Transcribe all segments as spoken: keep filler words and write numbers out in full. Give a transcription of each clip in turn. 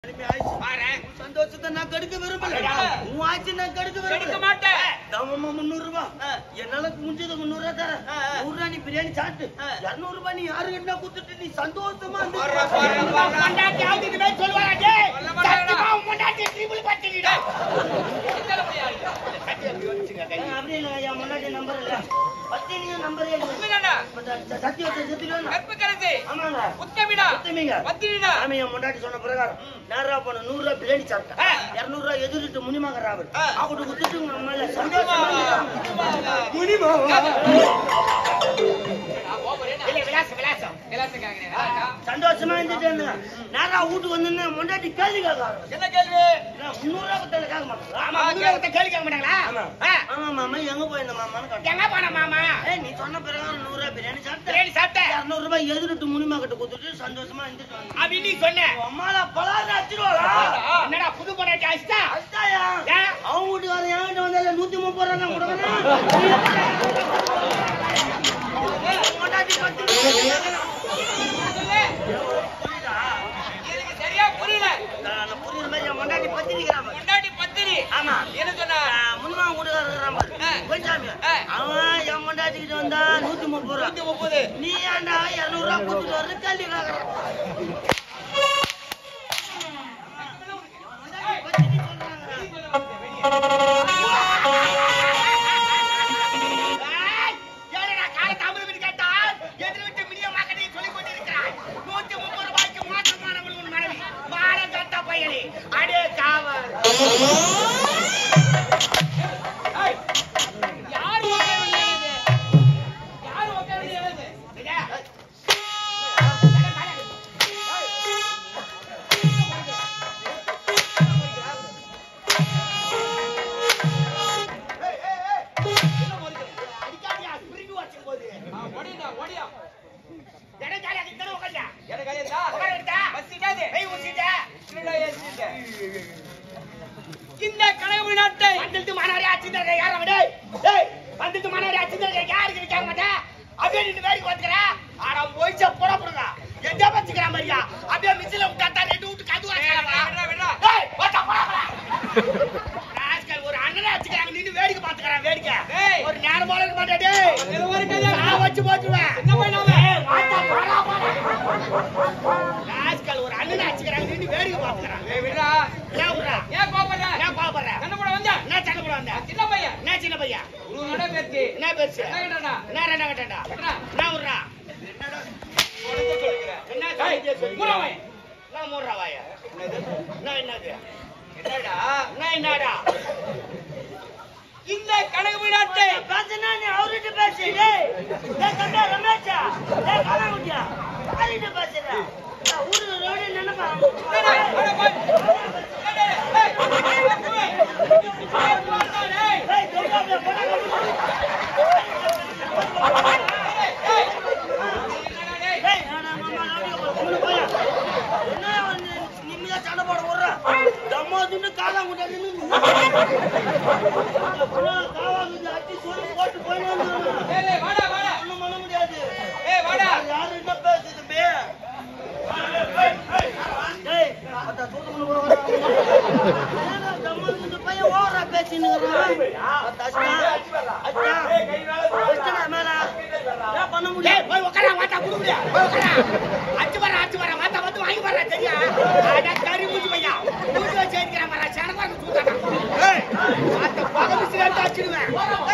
சந்தோஷத்தை நான் கெடுக்க விரும்பல. உன் ஆட்சி நான் கெடுக்க விரும்ப மாட்டேன். தவமா முன்னூறு ரூபாய் என்னால முடிஞ்சது முன்னூறு ரூபாய் தர. நூறு ரூபாய் நீ பிரியாணி சாப்பிட்டு இருநூறு ரூபாய் நீ யாரு கிட்ட குடுத்துட்டு நீ சந்தோஷமா அப்படி இல்ல என் முன்னாடி நம்பர் இல்ல பத்தினியும் நம்பரே முன்னாடி சொன்ன பிரகாரம் நேரா போன நூறு ரூபாய் பிரியாணி சாப்பிட்டேன் இருநூறு ரூபாய் எதிர்த்து முனிமாங்க ராவல் அவட்டு குத்துட்டு நம்மள சந்தோஷமா சந்தோஷமா இருந்துட்டு நேரா வீட்டுக்கு வந்து முன்னாடி கேள்வி கேட்க என்ன கேள்வி முன்னூறு ரூபாய் கேட்க மாட்டாங்களா கேள்வி கேட்க மாட்டாங்களா ஆமா மாமா எங்க போயிருந்த மாமான்னு எங்க போன மாமா நீ சொன்ன பிரகாரம் நூறு ரூபாய் பிரியாணி சாப்பிட்டேன் சாப்பிட்டேன் இருநூறு ரூபாய் எதிர்த்து முனிமா கிட்ட கொடுத்துட்டு சந்தோஷமா இருந்துட்டு அப்படி நீ சொன்ன அம்மால பலாறு அடிச்சிருவாளா என்னடா புது பொண்டாட்டி அடிச்சா அடிச்சாயா அவங்க வீட்டுக்கு வர என்கிட்ட வந்தால நூத்தி முப்பது ரூபா தான் கொடுக்கணும் பொண்டாட்டி பத்து சரியா புரியல புரியுற மாதிரி என் பொண்டாட்டி பத்திரிக்கிறான் பொண்டாட்டி பத்திரி ஆமா என்ன சொன்னா முன்மா வீட்டுக்காரர் இருக்கிறான் பாரு கொஞ்சாமி அவன் என் பொண்டாட்டி கிட்ட வந்தா நூத்தி முப்பது ரூபா நூத்தி முப்பது நீ ஏன்டா இருநூறு ரூபா கொடுத்துட்டு வர்ற கேள்வி கேட்கறான் இந்த கனவு நாட்டை வந்துட்டு மாநாடு ஆட்சிதர்கள் யார் அவடே டேய் வந்துட்டு மாநாடு ஆட்சிதர்கள் யாருக்கு கேட்க மாட்டேன் அப்படியே நின்னு வேடிக்கை பார்த்துக்கறா ஆனா போய்ச்ச போட போடுங்க எங்க வச்சுக்கற மாதிரியா அப்படியே மிச்சில விட்டாட்டா ரெண்டு விட்டு கதுவா கேளவா டேய் போடா போடா ராஸ்கல் ஒரு அண்ணனை வச்சுக்கறாங்க நின்னு வேடிக்கை பார்த்துக்கறா வேடிக்கை ஒரு ஞானம் போல இருக்க மாட்டே டேய் ஒரு கதை நான் வச்சு போட்டுவேன் என்ன பண்ணாம வாடா போடா போடா ராஸ்கல் ஒரு அண்ணனை வச்சுக்கறாங்க நின்னு வேடிக்கை பார்த்துக்கறா ஏய் விடா ஏன் விடா ஏன் கோபறா ஏன் கோபறா என்ன போட வந்தா நான் சண்டை போட வந்தா சின்ன பையன் நான் சின்ன பையன் ஒரு நட பேச்சு என்ன பேச்சு என்ன கேட்டடா நான் என்ன கேட்டடா நான் விடுறா என்னடா உனக்கு சொல்லுறேன் என்ன காய்ச்சே சொல்லுறேன் மூறவே நான் மூறா வாயா நான் என்னது என்னடா நான் என்னடா இந்த கனவு நாட்டை பேசனா நீ அவர்கிட்ட பேசு டேய் டேய் கண்டா ரமேஷா டேய் கனவுடியா அவர்கிட்ட பேசுடா ஊரு ரோடு நினைப்பா நிம்மதியா சண்டை போட விடுற தம்மா துண்டு காலா முட்டாதுன்னு அட்டி சொல்லி போட்டு போயின்னு ஒண்ணும் பண்ண முடியாது யாரு என்ன பேசுது பே பையன் ஓவரா பேசின்னு பண்ண முடியாது போய் உட்கார மாட்டா குடுக்குறியா அச்சு வர அச்சு வர மாத்தா வந்து வாங்கி வர சரியா கறி மூச்சு பையா மூச்சு வச்சு இருக்கிற மாதிரி சனப்பாங்க தூத்தாட்டா மாத்த பக மிஸ் எடுத்து அடிச்சிடுவேன்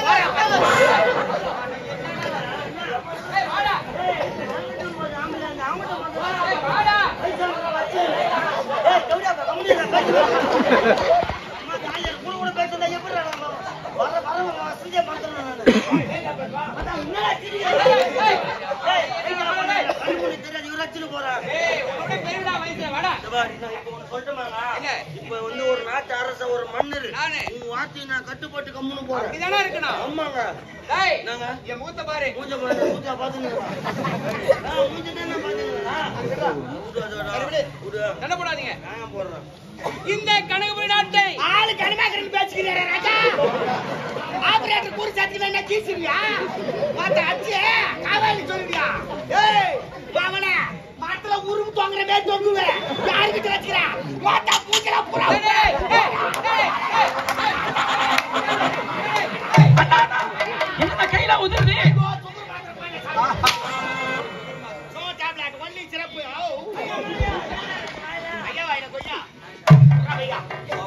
இப்ப வந்து ஒரு நாட்டு அரச ஒரு மன்னர் உங்க வார்த்தையை நான் கட்டுப்பட்டு கம்முன்னு போறேன் இதானே இருக்கணும் ஆமாங்க நாங்க என் மூத்த பாரு மூஞ்ச பாரு மூஞ்ச பாத்துங்க மூஞ்ச தானே பாத்துங்களா என்ன போடாதீங்க நான் போடுறேன் இந்த கனவு நாட்டை ஆளு கனமாக்கறன்னு பேசிக்கிறாரே ராஜா ஆபரேட்டர் கூரி சாத்தி வேணா கீசிரியா மாத்த அச்சு காவாலி சொல்றியா ஏய் வாவனே மரத்துல உருவு தொங்குற மாதிரி தொங்குவேன். யாருக்கிட்ட வச்சுக்கிறேன்? மாட்டா பூஜைல புறா. என்ன கையில உதிருது? சோ டேப்லெட் ஒன்லி சிறப்பு. ஐயா வாயில கொய்யா. ஐயா